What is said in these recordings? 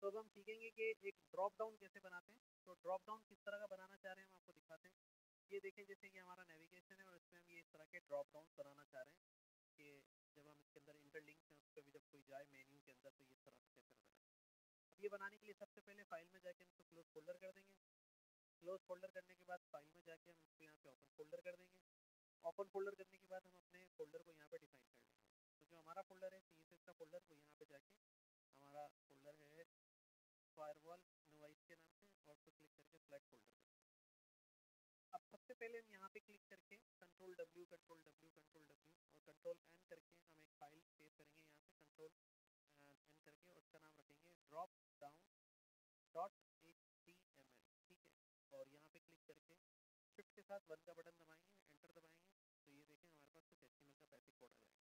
तो अब हम सीखेंगे कि एक ड्रॉप डाउन कैसे बनाते हैं। तो ड्रॉप डाउन किस तरह का बनाना चाह रहे हैं हम आपको दिखाते हैं। ये देखें, जैसे कि हमारा नेविगेशन है और इसमें हम ये इस तरह के ड्रॉप डाउन बनाना चाह रहे हैं कि जब हम इसके अंदर इंटरलिंक्स हैं उस पर भी जब कोई जाए मेन्यू के अंदर तो ये इस तरह से कैसे बनाए। अब ये बनाने के लिए सबसे पहले फाइल में जाके हम इसको क्लोज फोल्डर कर देंगे। क्लोज फोल्डर करने के बाद फाइल में जाके हम इसको यहाँ पे ओपन फोल्डर कर देंगे। ओपन फोल्डर करने के बाद हम अपने फोल्डर को यहाँ पे डिफाइन कर लेंगे। तो जो हमारा फोल्डर है CSS का फोल्डर, वो यहाँ पे जाके हमारा फोल्डर है फायरवॉल नोवाइस के नाम से, और उसको क्लिक करके सेलेक्ट फोल्डर कर। अब सबसे पहले हम यहाँ पे क्लिक करके control W control W control W और कंट्रोल N करके हम एक फाइल सेव करेंगे। यहाँ से कंट्रोल N करके और उसका नाम रखेंगे ड्रॉप डाउन .html, ठीक है। और यहाँ पे क्लिक करके शिफ्ट के साथ 1 का बटन दबाएंगे, एंटर दबाएंगे, तो ये देखें हमारे पास कुछ HTML का बेसिक कोड आ जाएगा।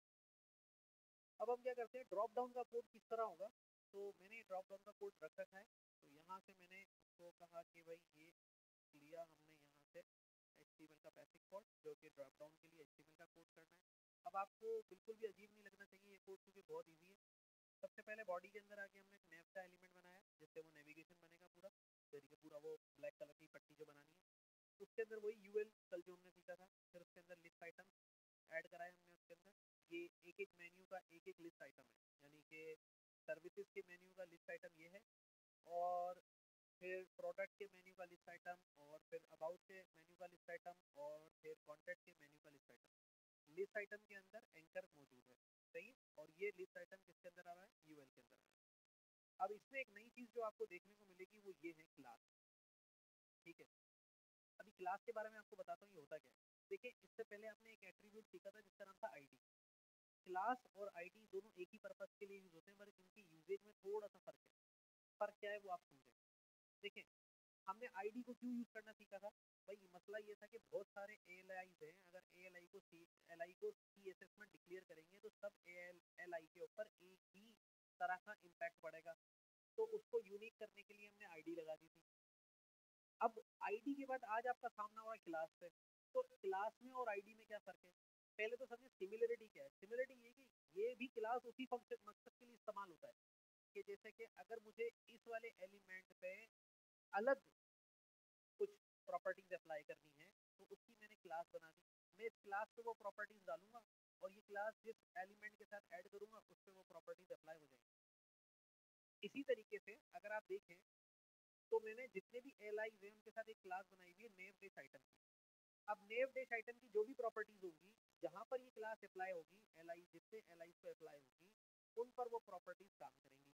अब हम क्या करते हैं, ड्रॉप डाउन का कोड किस तरह होगा। तो मैंने ड्रॉप डाउन का कोड रख रखा है। तो यहाँ से मैंने उसको कहा कि भाई ये लिया हमने यहाँ से HTML का बेसिक कोड, जो कि ड्रॉप डाउन के लिए HTML का कोड करना है। अब आपको बिल्कुल भी अजीब नहीं लगना चाहिए ये कोड, क्योंकि बहुत ईजी है। सबसे पहले बॉडी के अंदर आके हमने एक नेव का एलिमेंट बनाया, जिससे वो नेविगेशन बनेगा पूरा, जैसे पूरा वो ब्लैक कलर की पट्टी जो बनानी है। उसके अंदर वही UL कल जो हमने सीखा था। फिर उसके अंदर लिस्ट आइटम ऐड कराए हमने उसके अंदर। ये एक एक मेन्यू का एक एक लिस्ट आइटम है, यानी कि सर्विसेज के मेन्यू का लिस्ट आइटम ये है, और फिर प्रोडक्ट के मेन्यू का लिस्ट आइटम, और फिर अबाउट के मेन्यू का लिस्ट आइटम, और फिर कॉन्टैक्ट के मेन्यू का लिस्ट आइटम। लिस्ट आइटम के अंदर एंकर मौजूद है, सही है। और ये लिस्ट आइटम किसके अंदर आ रहा है, UL के अंदर आ रहा है। अब इसमें एक नई चीज जो आपको देखने को मिलेगी वो ये है क्लास, ठीक है। अभी क्लास के बारे में आपको बताता हूँ ये होता क्या है। देखिए, इससे पहले आपने एक एट्रीब्यूट सीखा था जिसका नाम था ID। क्लास और ID दोनों एक ही पर्पस के लिए यूज होते हैं, पर इनकी यूजेज में थोड़ा सा फर्क है। फर्क क्या है वो आप समझें। देखिए, हमने ID को क्यों यूज करना सीखा था। भाई मसला ये था कि बहुत सारे ALIs हैं, अगर LI को CSS में डिक्लेयर करेंगे तो सब LI के ऊपर एक ही तरह का इम्पैक्ट पड़ेगा। तो उसको यूनिक करने के लिए हमने ID लगा दी थी। अब ID के बाद आज आपका सामना हुआ क्लास से। तो क्लास में और ID में क्या फर्क है। पहले तो समझे सिमिलरिटी क्या है। सिमिलरिटी ये कि ये भी क्लास उसी फंक्शन मकसद के लिए इस्तेमाल होता है, कि जैसे कि अगर मुझे इस वाले एलिमेंट पे अलग कुछ प्रॉपर्टीज अप्लाई करनी है तो उसकी मैंने क्लास बना दी। मैं इस क्लास पे वो प्रॉपर्टीज डालूंगा, और ये क्लास जिस एलिमेंट के साथ ऐड करूंगा उस पे वो प्रॉपर्टीज अप्लाई हो जाएंगी। इसी तरीके से अगर आप देखें तो मैंने जितने भी LIs हैं उनके साथ एक क्लास बनाई हुई है नेम डेश आइटम की। अब नेम डेश आइटम की जो भी प्रॉपर्टीज होगी, जहां पर ये क्लास अप्लाई होगी, LI जितने LIs पे अप्लाई होगी उन पर वो प्रॉपर्टीज काम करेंगी।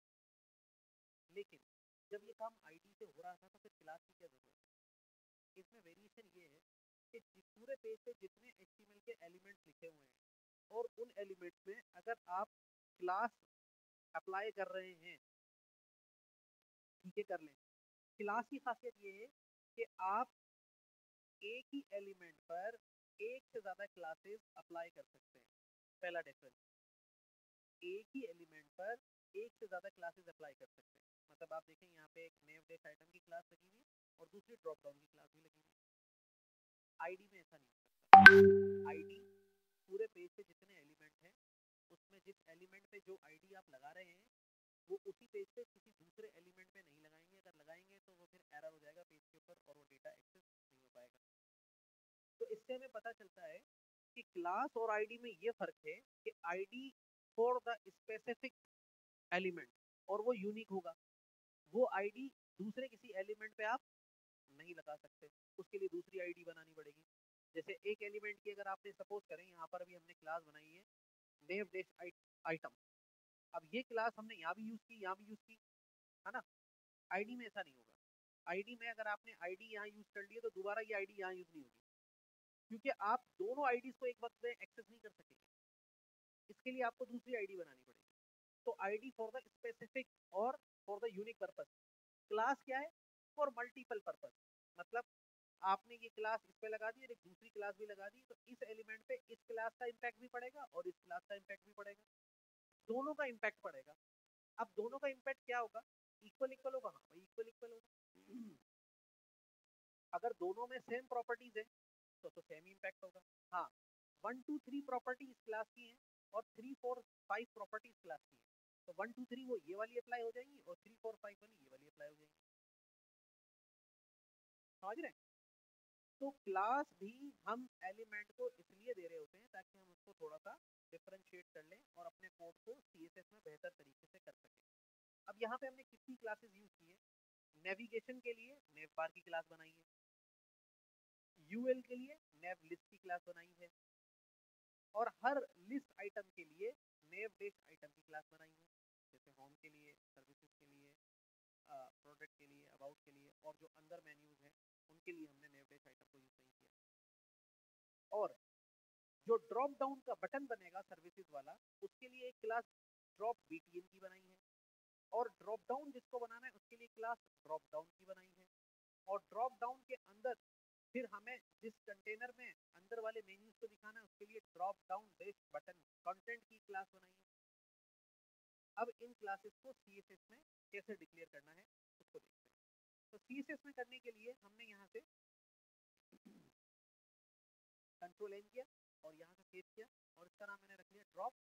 लेकिन जब ये काम ID से हो रहा था तो फिर क्लास की क्या जरूरत है। इसमें वेरिएशन ये है कि पूरे पेज पे जितने HTML के एलिमेंट्स लिखे हुए हैं और उन एलिमेंट्स में अगर आप क्लास अप्लाई कर रहे हैं, ठीक है, कर लें। क्लास की खासियत ये है कि आप एक ही एलिमेंट पर एक से ज्यादा क्लासेस अप्लाई कर सकते हैं। पहला डिफरेंस, एक ही एलिमेंट पर एक से ज्यादा क्लासेस अप्लाई कर सकते हैं। मतलब आप देखें यहाँ पे एक नेम डेश आइटम की क्लास लगी हुई है और दूसरी ड्रॉप डाउन की क्लास भी लगी हुई है। ID में ऐसा नहीं हो सकता। ID पूरे पेज पे जितने एलिमेंट हैं उसमें जिस एलिमेंट पे जो ID आप लगा रहे हैं वो उसी पेज पे किसी दूसरे एलिमेंट पे नहीं लगाएंगे। अगर लगाएंगे तो वो फिर एरर हो जाएगा पेज के ऊपर और वो डेटा एक्सेस नहीं हो पाएगा। तो इससे हमें पता चलता है कि क्लास और ID में ये फर्क है कि ID for the specific element और वो यूनिक होगा। वो ID दूसरे किसी एलिमेंट पे आप नहीं लगा सकते, उसके लिए दूसरी ID बनानी पड़ेगी। जैसे एक एलिमेंट की अगर आपने सपोज करें, यहाँ पर भी हमने क्लास बनाई है नेम डेश आइटम। अब ये क्लास हमने यहाँ भी यूज की, यहाँ भी यूज की, है ना। ID में ऐसा नहीं होगा। ID में अगर आपने ID यहाँ यूज कर लिए तो दोबारा ये ID यहाँ यूज नहीं होगी, क्योंकि आप दोनों IDs को एक वक्त में एक्सेस नहीं कर सकेंगे। इसके लिए आपको दूसरी ID बनानी पड़ेगी। तो ID फॉर द स्पेसिफिक और for the unique purpose. Class क्या है, फॉर मल्टीपल पर्पस। मतलब आपने ये क्लास इस पे लगा दी और एक दूसरी क्लास भी लगा दी, तो इस एलिमेंट पे इस क्लास का इम्पैक्ट भी पड़ेगा और इस क्लास का इम्पैक्ट भी पड़ेगा, दोनों का इम्पैक्ट पड़ेगा। अब दोनों का इम्पैक्ट क्या होगा, इक्वल इक्वल होगा। हाँ भाई, इक्वल इक्वल होगा। अगर दोनों में सेम प्रॉपर्टीज है तो सेम इम्पैक्ट होगा। हाँ, 1 2 3 प्रॉपर्टी इस क्लास की है और 3 4 5 प्रॉपर्टी इस क्लास की है, तो 1 2 3 वो ये वाली अप्लाई हो जाएंगी और 3 4 समझ रहे हैं? तो क्लास भी हम एलिमेंट को इसलिए दे रहे होते हैं ताकि हम उसको थोड़ा सा डिफरेंशिएट कर लें और अपने कोड को CSS में बेहतर तरीके से कर सकें। अब यहाँ पे हमने कितनी क्लासेस यूज की है? नेविगेशन के लिए नेव बार की क्लास बनाई है, यूएल के लिए नेव लिस्ट की क्लास बनाई है, और हर लिस्ट आइटम के लिए नेव डेश आइटम की क्लास बनाई है, जैसे होम के लिए, सर्विसेज के लिए, प्रोडक्ट के लिए, अबाउट के लिए, और जो अंदर मेन्यूज हैं उनके लिए हमने नेव डेश आइटम को यूज नहीं किया। और जो ड्रॉप डाउन का बटन बनेगा सर्विसेज वाला, उसके लिए एक क्लास ड्रॉप BTN की बनाई है, और ड्रॉप डाउन जिसको बनाना है उसके लिए क्लास ड्रॉप डाउन की बनाई है, और ड्रॉप डाउन के अंदर फिर हमें जिस कंटेनर में अंदर वाले मेन्यूज को दिखाना है उसके लिए drop down dash button content की क्लास बनाई है। अब इन क्लासेस को CSS में कैसे डिक्लेयर करना है उसको देखते हैं। तो CSS में करने के लिए हमने यहाँ से कंट्रोल N किया और यहाँ से सेव किया, और इसका नाम मैंने रख लिया drop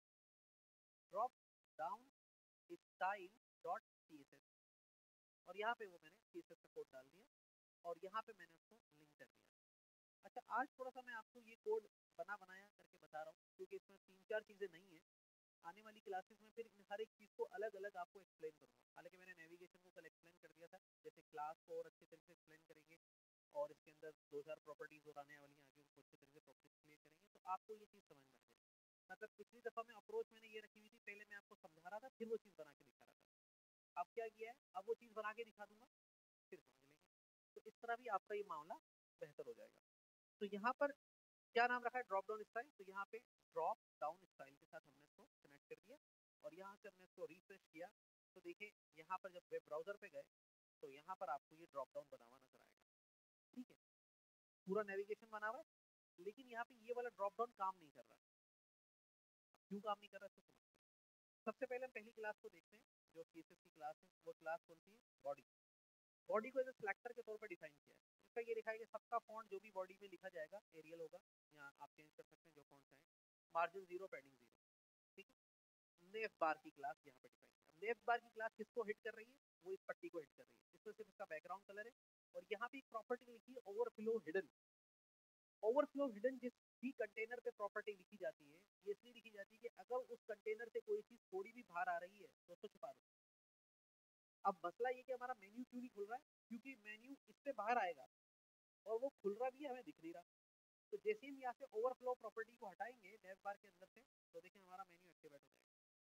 down style dot CSS, और यहाँ पे वो मैंने CSS का कोड डाल दिया और यहाँ पे मैंने उसको लिंक कर दिया। अच्छा, आज थोड़ा सा मैं आपको ये कोड बनाया करके बता रहा हूँ क्योंकि इसमें 3-4 चीज़ें नहीं है। आने वाली क्लासेस में फिर इन हर एक चीज़ को अलग अलग आपको एक्सप्लेन करूँगा। हालांकि मैंने नेविगेशन को कल एक्सप्लेन कर दिया था, जैसे क्लास को और अच्छे तरीके से एक्सप्लेन करेंगे, और इसके अंदर 2-4 प्रॉपर्टीज और आने वाली हैं आगे, उनको अच्छे तरीके से प्रॉपर्टीज क्लियर करेंगे तो आपको ये चीज़ समझ में आ जाएगी। मतलब पिछली दफ़ा में अप्रोच मैंने ये रखी हुई थी, पहले मैं आपको समझा रहा था फिर वो चीज़ बना के दिखा रहा था। अब क्या किया है, अब वो चीज़ बना के दिखा दूंगा फिर समझ लेंगे, तो इस तरह भी आपका ये मामला बेहतर हो जाएगा। तो यहाँ पर क्या नाम रखा है, ड्रॉप डाउन स्टाइल, तो यहाँ पे ड्रॉप डाउन स्टाइल के साथ हमने इसको कनेक्ट कर दिया, और यहाँ से हमने इसको रिफ्रेश किया तो देखिए यहाँ पर जब वेब ब्राउजर पे गए तो यहाँ पर आपको ये ड्रॉप डाउन बना हुआ नजर आएगा। ठीक है, पूरा नेविगेशन बना हुआ है, लेकिन यहाँ पे ये वाला ड्रॉप डाउन काम नहीं कर रहा। क्यों काम नहीं कर रहा है इसको समझते हैं। सबसे पहले हम पहली क्लास को देखते हैं जो CSS की क्लास है। वो क्लास कौन सी है, बॉडी। बॉडी को एज सिलेक्टर के तौर पर डिफाइन किया है। इसका ये लिखा है कि सबका फॉन्ट जो भी बॉडी में लिखा जाएगा एरियल होगा, यहाँ आप चेंज कर सकते हैं जो फॉन्ट चाहें, मार्जिन 0, पैडिंग 0। ठीक है, नेफ बार की क्लास यहाँ पे डिफाइन है। अब नेफ बार की क्लास किसको हिट कर रही है, वो इस पट्टी को हिट कर रही है, इसमें सिर्फ इसका बैकग्राउंड कलर है, और यहाँ पे एक प्रॉपर्टी लिखी है ओवरफ्लो हिडन। ओवरफ्लो हिडन जिस भी कंटेनर पे प्रॉपर्टी लिखी जाती है, ये इसलिए लिखी जाती है कि अगर उस कंटेनर से कोई चीज थोड़ी भी बाहर आ रही है तो उसको छुपा दो। अब मसला ये कि हमारा मेन्यू क्यों नहीं खुल रहा है, क्योंकि मेन्यू इससे बाहर आएगा और वो खुल रहा भी है, हमें दिख नहीं रहा। तो जैसे हम यहाँ से ओवरफ्लो प्रॉपर्टी को हटाएंगे नेव बार के अंदर से, तो देखिए हमारा मेन्यू एक्टिवेट हो जाएगा।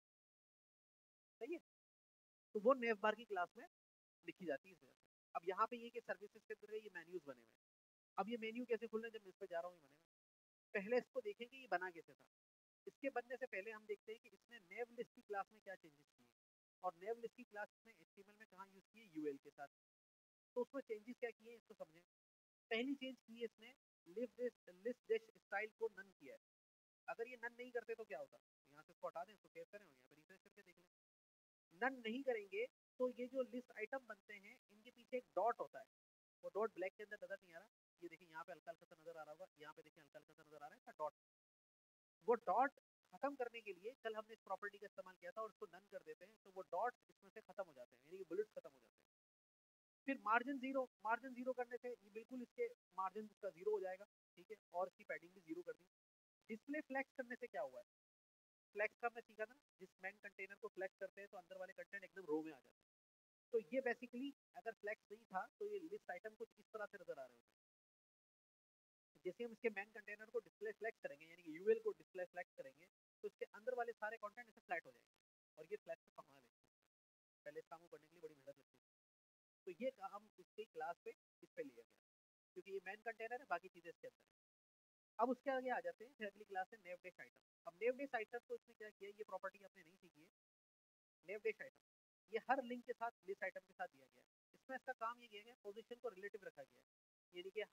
सही है, तो वो नेव बार की क्लास में लिखी जाती है इस वजह से। अब यहाँ पे ये कि सर्विसेज के अंदर ये मेन्यूज बने हुए हैं। अब ये मेन्यू कैसे खुल रहे हैं, जब मैं इस पे जा रहा हूँ ये बनेगा। पहले इसको देखेंगे ये बना कैसे था। इसके बनने से पहले हम देखते हैं कि इसने नेव लिस्ट की क्लास में क्या चेंजेस किए, और नेव लिस्ट की क्लास ने HTML में कहाँ यूज की है, यूएल के साथ। तो उसमें चेंजेस क्या किए इसको समझें। पहली चेंज की है इसने लिस्ट डैश स्टाइल को नन किया है। अगर ये नन नहीं करते तो क्या होता, यहाँ से इसको हटा दें, इसको सेव करें और यहाँ पे रिफ्रेश करके देख लें। नन नहीं करेंगे तो ये जो लिस्ट आइटम बनते हैं इनके पीछे एक डॉट होता है, वो डॉट ब्लैक के अंदर नजर नहीं आ रहा, ये देखिए यहाँ पे हल्का हल्का सा नजर आ रहा होगा, यहाँ पे देखिए हल्का हल्का सा नजर आ रहा है डॉट। वो डॉट खत्म करने के लिए कल हमने इस प्रॉपर्टी का इस्तेमाल किया था, और उसको नन कर देते हैं तो वो डॉट इसमें से खत्म हो जाते हैं, यानी कि बुलेट्स खत्म हो जाते हैं। फिर मार्जिन जीरो करने से ये बिल्कुल इसके मार्जिन का जीरो हो जाएगा। ठीक है, और इसकी पैडिंग भी जीरो कर दी। डिस्प्ले फ्लैक्स करने से क्या हुआ है, फ्लैक्स का हमने सीखा था ना, जिस मैन कंटेनर को फ्लैक्स करते हैं तो अंदर वाले कंटेंट एकदम रो में आ जाते हैं। तो ये बेसिकली अगर फ्लैक्स नहीं था तो ये लिस्ट आइटम कुछ इस तरह से नजर आ रहे होते हैं। जैसे हम इसके मैन कंटेनर को डिस्प्ले फ्लैक्स करेंगे, यानी कि यूएल को डिस्प्ले फ्लैक्स करेंगे, तो इसके अंदर वाले सारे कंटेंट ऐसे फ्लैट हो जाएंगे, और ये फ्लैक्स का कमाल है। पहले इस काम को करने के लिए बड़ी मेहनत लगती है। तो ये काम उसकी क्लास पे इस पे लिया गया, क्योंकि ये मैन कंटेनर है, बाकी चीजें इसके अंदर है। अब उसके आगे आ जाते हैं, फिर अगली क्लास है नेव डेश आइटम। अब नेव डेश आइटम तो इसमें क्या किया, ये प्रॉपर्टी आपने नहीं सीखी है। नेव डेश आइटम ये हर लिंक के साथ लिस्ट आइटम के साथ दिया गया है। इसमें इसका काम ये किया गया, पोजीशन को रिलेटिव रखा गया है, यानी कि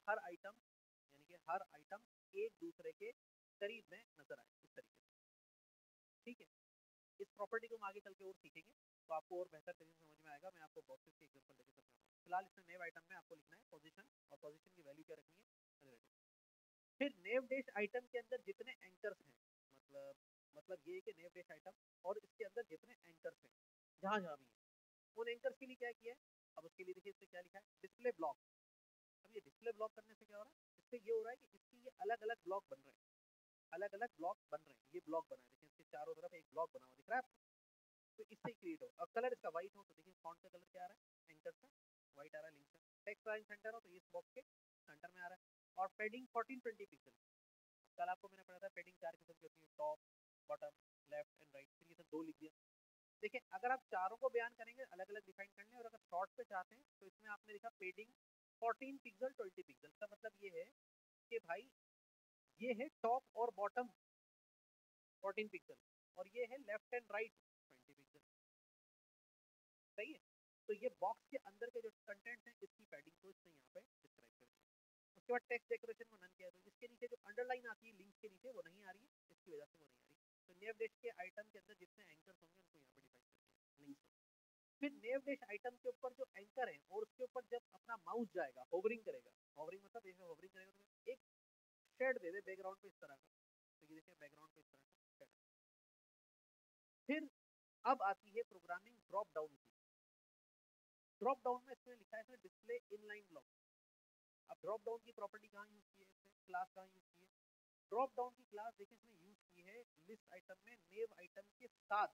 हर आइटम एक दूसरे के करीब में नजर आए इस तरीके से। ठीक है, इस प्रॉपर्टी को हम आगे चल के और सीखेंगे तो आपको और बेहतर तरीके से समझ में आएगा। मैं आपको बॉक्सेस के एग्जांपल देके समझाऊंगा। फिलहाल इसमें नेव आइटम में आपको लिखना है पोजीशन, और पोजीशन की वैल्यू क्या रखनी है, रिलेटिव। फिर नेव डेश आइटम के अंदर जितने एंकर्स हैं, मतलब ये कि नेव डेश आइटम और इसके अंदर जितने एंकर्स हैं जहाँ जहाँ भी हैं, उन एंकर्स के लिए क्या किया है। अब उसके लिए देखिए इसमें क्या लिखा है, डिस्प्ले ब्लॉक। अब ये डिस्प्ले ब्लॉक करने से क्या हो रहा है, इससे ये हो रहा है कि इसकी ये अलग अलग ब्लॉक बन रहे हैं, अलग अलग ब्लॉक बन रहे हैं, ये ब्लॉक बना है, देखिए इसके चारों तरफ एक ब्लॉक बना हुआ दिख रहा है आपको, तो इससे क्रिएट हो। अब कलर इसका व्हाइट हो तो देखिए फॉन्ट का कलर क्या आ रहा है, एंकर का व्हाइट आ रहा है, लिंक का टेक्स्ट लाइन सेंटर हो तो ये इस बॉक्स के सेंटर में आ रहा है। और पेडिंग 1420 पिक्सल, कल आपको मैंने पढ़ा था पेडिंग 4 किस्म की होती है, top, bottom, left and right, फिर ये सब 2 लिख दिया। देखिए अगर आप चारों को बयान करेंगे अलग अलग डिफाइन करने, और अगर शॉर्ट पे चाहते हैं तो इसमें आपने लिखा पेडिंग 14 पिक्सल 20 पिक्सल, का मतलब ये है कि भाई ये है टॉप और बॉटम 14 पिक्सल, और ये है लेफ्ट एंड राइट 20 पिक्सल, सही है। तो ये बॉक्स के अंदर के जो कंटेंट है इसकी पैडिंग को इसने यहाँ पे डिस्क्राइब कर दिया। उसके बाद टेक्स्ट डेकोरेशन को नन किया, तो इसके नीचे जो अंडरलाइन आती है लिंक के नीचे वो नहीं आ रही है, इसकी वजह से वो नहीं आ रही। तो नेव डेश के आइटम के अंदर जितने एंकर्स होंगे उनको यहाँ पे डिफाइन कर दिया लिंक्स को। फिर नेव डेश आइटम के ऊपर जो एंकर है और उसके ऊपर जब अपना माउस जाएगा, होवरिंग करेगा, होवरिंग मतलब जैसे होवरिंग करेगा तो एक शेड दे दे बैकग्राउंड पे इस तरह का, तो ये देखिए बैकग्राउंड पे इस तरह का शेड। फिर अब आती है प्रोग्रामिंग ड्रॉप डाउन की। ड्रॉप डाउन में इसमें लिखा है इसमें डिस्प्ले इनलाइन ब्लॉक। अब ड्रॉप डाउन की प्रॉपर्टी कहाँ यूज की है, इसमें क्लास कहाँ यूज की है, ड्रॉप डाउन की क्लास देखिए इसमें यूज की है लिस्ट आइटम में नेव आइटम के साथ,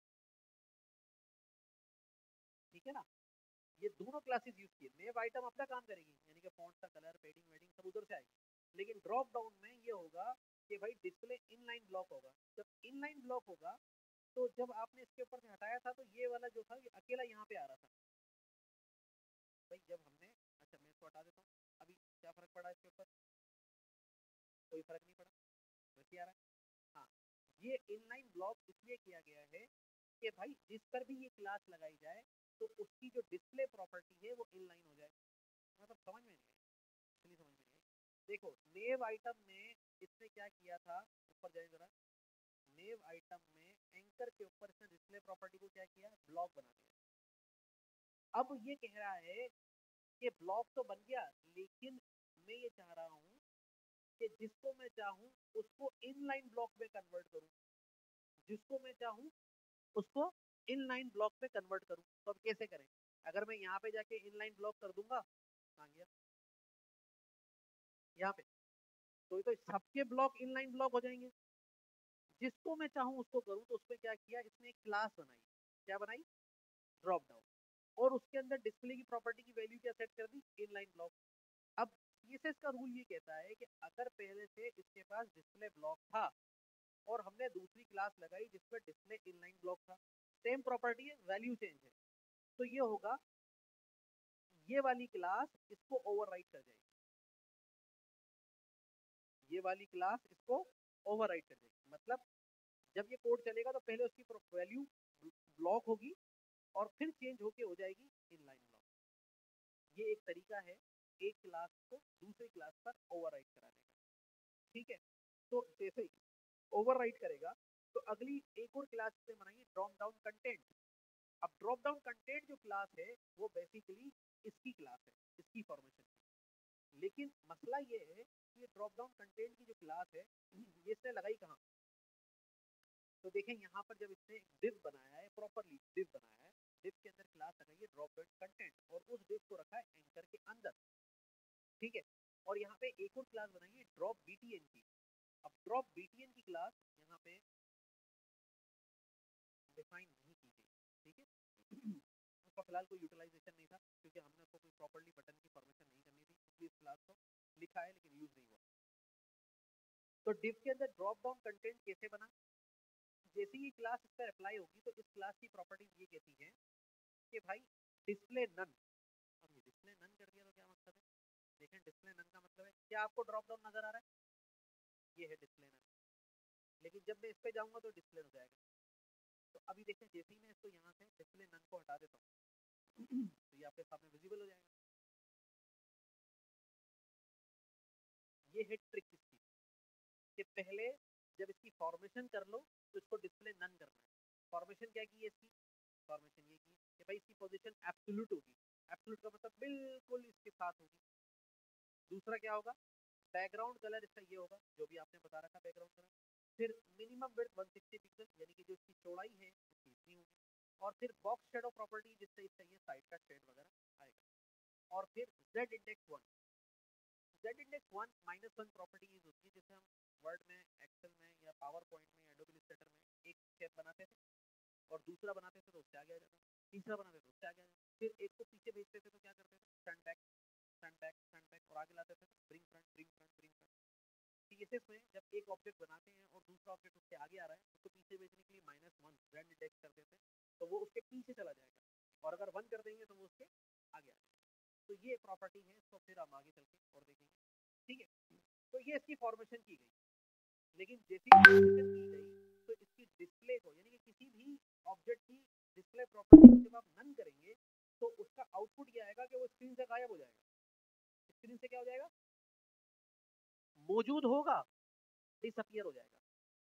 ठीक है ना। ये दोनों क्लासेस यूज की है, नेव आइटम अपना काम करेगी यानी कि फॉन्ट का कलर, पेडिंग वेडिंग सब उधर से आएगी, लेकिन ड्रॉप डाउन में ये होगा कि भाई डिस्प्ले इनलाइन ब्लॉक होगा। जब इनलाइन ब्लॉक होगा तो जब आपने इसके ऊपर से हटाया था तो ये वाला जो था ये अकेला यहाँ पे आ रहा था, भाई जब हमने, अच्छा मैं इसको हटा देता हूँ, अभी क्या फर्क पड़ा इसके ऊपर, कोई फर्क नहीं पड़ा, वैसे आ रहा है। हाँ, ये इनलाइन ब्लॉक इसलिए किया गया है कि भाई जिस पर भी ये क्लास लगाई जाए तो उसकी जो डिस्प्ले प्रॉपर्टी है वो इनलाइन हो जाए, मतलब समझ में नहीं आई, इसलिए समझ में नहीं आई। देखो नेव आइटम में इसने क्या किया था, ऊपर जाए जरा, नेव आइटम में एंकर के ऊपर इसने डिस्प्ले प्रॉपर्टी को क्या किया, ब्लॉक बना दिया। अब ये कह रहा है कि ब्लॉक तो बन गया, लेकिन मैं ये चाह रहा हूँ कि जिसको मैं चाहूँ उसको इनलाइन ब्लॉक में कन्वर्ट करूँ, जिसको मैं चाहूँ उसको इनलाइन ब्लॉक में कन्वर्ट करूँ। तो अब कैसे करें, अगर मैं यहाँ पे जाके इनलाइन ब्लॉक कर दूंगा, कहाँ गया, यहाँ पे, तो ये तो सबके ब्लॉक इनलाइन ब्लॉक हो जाएंगे। जिसको मैं चाहूँ उसको करूँ, तो उसमें क्या किया इसने, एक क्लास बनाई, क्या बनाई, ड्रॉप डाउन, और उसके अंदर डिस्प्ले की प्रॉपर्टी की वैल्यू क्या सेट कर दी, इनलाइन ब्लॉक। अब सीएसएस का रूल ये कहता है कि अगर पहले से इसके पास डिस्प्ले ब्लॉक था और हमने दूसरी क्लास लगाई जिसमें डिस्प्ले इनलाइन ब्लॉक था, सेम प्रॉपर्टी है, वैल्यू चेंज है, तो ये होगा ये वाली क्लास इसको ओवरराइट कर जाएगी, ये वाली क्लास इसको ओवरराइट कर जाएगी। मतलब जब ये कोड चलेगा तो पहले उसकी वैल्यू ब्लॉक होगी और फिर चेंज होके हो जाएगी इनलाइन ब्लॉक। ये एक तरीका है एक क्लास को दूसरी क्लास पर ओवरराइट कराने का, ठीक है। तो जैसे ही ओवरराइट करेगा तो अगली एक और क्लास से बनाएंगे ड्रॉप डाउन कंटेंट। अब ड्रॉप डाउन कंटेंट जो क्लास है वो बेसिकली इसकी क्लास है, इसकी फॉर्मेशन की, लेकिन मसला ये है कि ये ड्रॉप डाउन कंटेंट की जो क्लास है ये इसने लगाई कहाँ, तो देखें यहाँ पर जब इसने डिव बनाया है, प्रॉपरली डिव बनाया है, डिव के अंदर क्लास लगाई है ड्रॉप डाउन कंटेंट, और उस डिव को रखा है एंकर के अंदर, ठीक है। और यहाँ पे एक और क्लास बनाई है ड्रॉप बीटीएन की। अब ड्रॉप बीटीएन की क्लास यहाँ पे डिफाइन नहीं की गई, ठीक है। उसका फिलहाल कोई यूटिलाइजेशन नहीं था क्योंकि हमने उसको कोई प्रॉपर्ली बटन की फॉर्मेशन नहीं करनी थी, इसलिए इस क्लास को लिखा है लेकिन यूज नहीं हुआ। तो डिव के अंदर ड्रॉप डाउन कंटेंट कैसे बना, जैसे ही क्लास इस पर अप्लाई होगी तो इस क्लास की प्रॉपर्टीज ये कहती है कि भाई डिस्प्ले नन। अब ये डिस्प्ले नन कर दिया तो क्या मतलब है, देखें डिस्प्ले नन का मतलब है क्या आपको ड्रॉप डाउन नजर आ रहा है, ये है डिस्प्ले नन, लेकिन जब मैं इस पे जाऊंगा तो डिस्प्ले हो जाएगा। तो अभी देखें जैसे ही मैं इसको यहाँ से डिस्प्ले नन को हटा देता हूँ तो ये आपके सामने विजिबल हो जाएगा। ये है ट्रिक इसकी कि पहले जब इसकी फॉर्मेशन कर लो तो इसको डिस्प्ले नन करना है। फॉर्मेशन क्या की है इसकी, फॉर्मेशन ये की कि भाई इसकी पोजीशन एब्सोल्यूट होगी, एब्सोल्यूट का मतलब बिल्कुल इसके साथ होगी। दूसरा क्या होगा, बैकग्राउंड कलर इसका ये होगा जो भी आपने बता रखा बैकग्राउंड कलर। फिर मिनिमम विड्थ 160 पिक्सल यानी कि जो इसकी चौड़ाई है इसकी इतनी होगी। और फिर बॉक्स शेडो प्रॉपर्टी जिससे इसका ये साइड का शेड वगैरह आएगा। और फिर z index 1, Z index 1 -1 property use होती है, जैसे हम वर्ड में, एक्सेल में या पावर पॉइंट में, एडोबी इलस्ट्रेटर में एक स्टेप बनाते थे और दूसरा बनाते थे तो उससे आगे आ जाता, तीसरा बनाते थे तो उससे आगे आ जाता, फिर एक को पीछे भेजते थे तो क्या करते थे, front back front back front back, और आगे लाते थे bring front bring front bring front. CSS में जब एक ऑब्जेक्ट बनाते हैं और दूसरा ऑब्जेक्ट उससे आगे आ रहा है, उसको पीछे भेजने के लिए -1 जेड इंडेक्स कर देते हैं तो वो उसके पीछे चला जाएगा, और अगर 1 कर देंगे तो वो उसके आगे आ जाएगा। तो ये प्रॉपर्टी है, इसको फिर हम आगे चल के और देखेंगे, ठीक है। तो ये इसकी फॉर्मेशन की गई, लेकिन जैसी फॉर्मेशन की गई तो इसकी डिस्प्ले को, यानी कि किसी भी ऑब्जेक्ट की डिस्प्ले प्रॉपर्टी को जब आप नन करेंगे तो उसका आउटपुट ये आएगा कि वो स्क्रीन से गायब हो जाएगा। स्क्रीन से क्या हो जाएगा, मौजूद होगा, डिसअपियर हो जाएगा।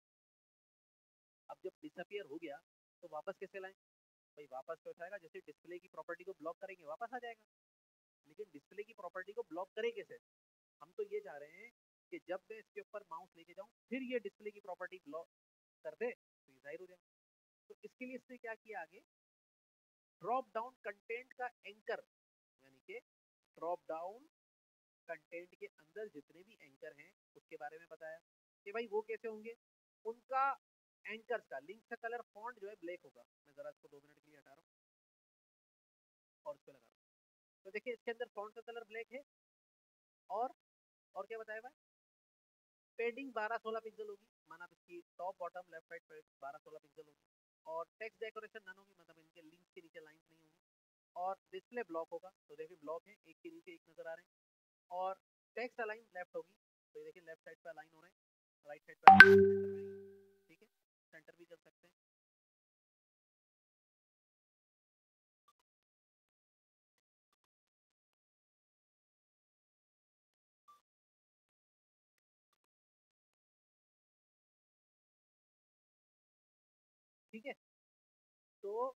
अब जब डिसअपियर हो गया तो वापस कैसे लाएं, भाई वापस तो उठाएगा, जैसे डिस्प्ले की प्रॉपर्टी को ब्लॉक करेंगे वापस आ जाएगा, लेकिन डिस्प्ले की प्रॉपर्टी को ब्लॉक करें कैसे, हम तो ये चाह रहे हैं कि जब मैं इसके ऊपर माउस लेके जाऊं फिर ये डिस्प्ले की प्रॉपर्टी ब्लॉक कर दे तो ये जाहिर हो जाए। तो इसके लिए इसने क्या किया, आगे ड्रॉप डाउन कंटेंट का एंकर, यानी कि ड्रॉप डाउन कंटेंट के अंदर जितने भी एंकर हैं उसके बारे में बताया कि भाई वो कैसे होंगे, उनका एंकर्स का लिंक का कलर फॉन्ट जो है ब्लैक होगा। मैं जरा इसको 2 मिनट के लिए हटा रहा हूँ और इसको लगा रहा हूँ, तो देखिए इसके अंदर फॉन्ट का कलर ब्लैक है, और क्या बताया भाई, पेडिंग 12-16 पिक्सल होगी, माना इसकी top bottom left right 12-16 pixel होगी, और टेक्स्ट डेकोरेशन नन होगी, मतलब इनके लिंक्स के नीचे लाइंस नहीं होंगी, और डिस्प्ले ब्लॉक होगा, तो देखिए ब्लॉक है, एक के नीचे एक नजर आ रहे हैं, और टेक्स्ट अलाइन लेफ्ट होगी, तो ये देखिए लेफ्ट साइड पे अलाइन हो रहे हैं, राइट साइड पे सेंटर में, ठीक है, सेंटर भी कर सकते हैं। ठीक है, तो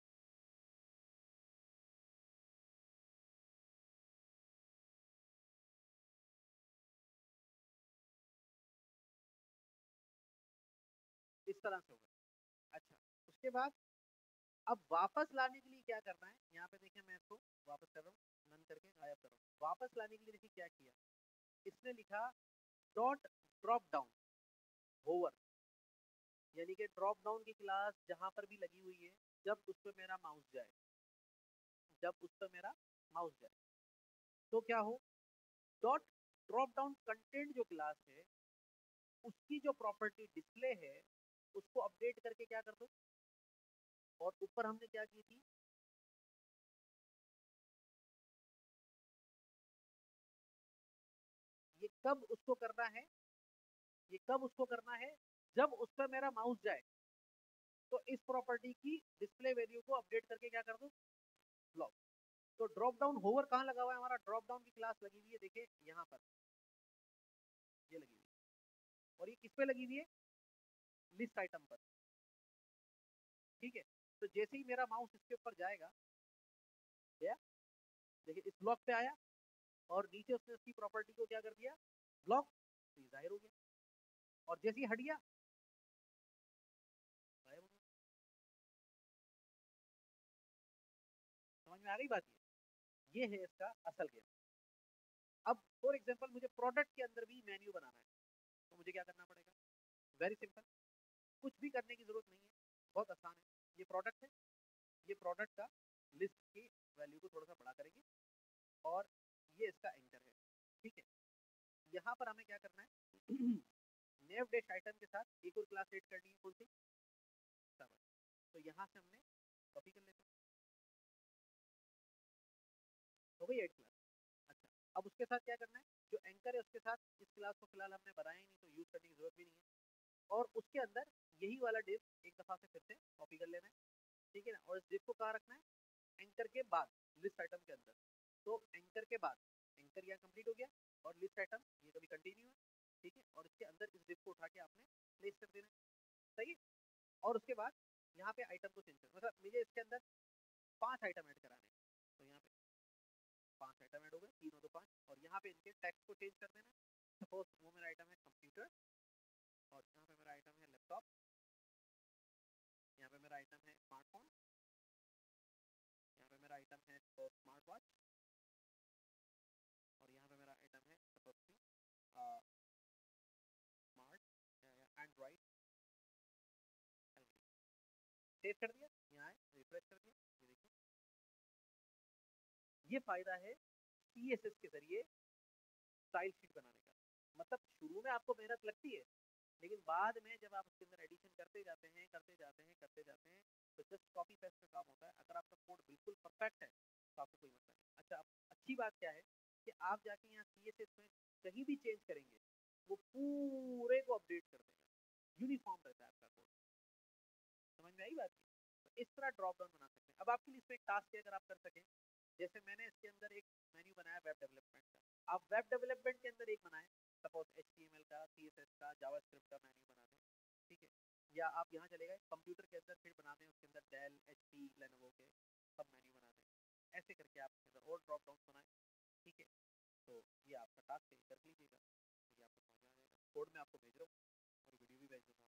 इस तरह से होगा। अच्छा, उसके बाद अब वापस लाने के लिए क्या करना है, यहाँ पे देखिए मैं इसको वापस कर रहा हूँ, नन करके गायब कर रहा हूँ। वापस लाने के लिए देखिए क्या किया, इसने लिखा डॉट ड्रॉप डाउन होवर, यानी कि ड्रॉप डाउन की क्लास जहां पर भी लगी हुई है, जब उस पर मेरा माउस जाए, जब उस पर मेरा माउस जाए तो क्या हो, डॉट ड्रॉप डाउन कंटेंट जो क्लास है उसकी जो प्रॉपर्टी डिस्प्ले है उसको अपडेट करके क्या कर दो, और ऊपर हमने क्या की थी, ये कब उसको करना है, ये कब उसको करना है, जब उस पर मेरा माउस जाए तो इस प्रॉपर्टी की डिस्प्ले वैल्यू को अपडेट करके क्या कर दो, ब्लॉक। तो ड्रॉप डाउन होवर कहाँ लगा हुआ है, हमारा ड्रॉप डाउन की क्लास लगी हुई है, देखिए यहाँ पर ये लगी हुई है, और ये किस पे लगी हुई है, लिस्ट आइटम पर, ठीक है। तो जैसे ही मेरा माउस इसके ऊपर जाएगा, गया, देखिए इस ब्लॉक पे आया, और नीचे उसने उसकी प्रॉपर्टी को क्या कर दिया, ब्लॉक, तो जाहिर हो गया, और जैसे ही हट गया गायब हो गया। समझ में आ गई बात, ये है इसका असल गेम। अब फॉर एग्जांपल मुझे प्रोडक्ट के अंदर भी मेन्यू बनाना है, तो मुझे क्या करना पड़ेगा, वेरी सिंपल, कुछ भी करने की जरूरत नहीं है, बहुत आसान है। ये प्रोडक्ट है, ये प्रोडक्ट का लिस्ट की वैल्यू को थोड़ा सा बड़ा करेंगे, और ये इसका एंकर है, ठीक है। यहाँ पर हमें क्या करना है, नेव डैश आइटम के साथ एक और क्लास एड करनी है, कौन सी, सर्वर। तो यहाँ से हमने कॉपी कर लेते हैं, हो गई एड क्लास। अच्छा, अब उसके साथ क्या करना है, जो एंकर है उसके साथ इस क्लास को फिलहाल हमने बनाया ही नहीं तो यूज करने की जरूरत भी नहीं है, और उसके अंदर यही वाला डिव एक दफा से फिर से कॉपी कर लेना है, ठीक है ना। और इस डिव को कहाँ रखना है, एंकर के बाद लिस्ट आइटम के अंदर। तो एंकर के बाद, एंकर यहाँ कंप्लीट हो गया, और लिस्ट आइटम ये कभी कंटिन्यू है, ठीक है, और इसके अंदर इस डिव को उठा के आपने प्लेस कर देना है, सही है। और उसके बाद यहाँ पे आइटम को चेंज करना, मतलब मुझे इसके अंदर 5 आइटम ऐड कराने हैं, तो यहाँ पे 5 आइटम ऐड हो गए, 3 और 2 5, और यहाँ पे इनके टैक्स को चेंज कर देना है। सपोज वो मेरा आइटम है कंप्यूटर, और यहाँ पे मेरा आइटम है लैपटॉप, यहाँ पे मेरा आइटम है स्मार्टफोन, यहाँ पे मेरा आइटम है स्मार्ट वॉच, और यहाँ पे मेरा आइटम है सपोज सेव कर दिया, यहाँ आए रिफ्रेश कर दिया, ये देखिए ये फायदा है CSS के जरिए स्टाइल शीट बनाने का। मतलब शुरू में आपको मेहनत लगती है, लेकिन बाद में जब आप उसके अंदर एडिशन करते जाते हैं तो जस्ट कॉपी पेस्ट का काम होता है। अगर आपका कोड बिल्कुल परफेक्ट है तो आपको कोई मसला नहीं। अच्छा, अब अच्छी बात क्या है कि आप जाके यहाँ CSS में कहीं भी चेंज करेंगे वो पूरे को अपडेट कर देगा, यूनिफॉर्म रहता है आपका कोड। समझ में आई बात की? तो इस तरह ड्रॉप डाउन बना सकते हैं। अब आपके लिए इसमें एक टास्क है, अगर आप कर सकें, जैसे मैंने इसके अंदर एक मेन्यू बनाया वेब डेवलपमेंट का, आप वेब डेवलपमेंट के अंदर एक बनाए, सपोज HTML का, CSS का, जावास्क्रिप्ट का मेन्यू बना दें, ठीक है। या आप यहाँ चले गए कंप्यूटर के अंदर, फिर बना दें उसके अंदर डेल, HP, लेनोवो के सब मेन्यू बना दें। ऐसे करके आप इसके अंदर और ड्रॉप डाउन बनाए, ठीक है। तो ये आपका टास्क है, कर लीजिएगा, ये आपको समझ में आ जाएगा। कोड में आपको भेज रहा हूँ और वीडियो भी भेज दूँगा।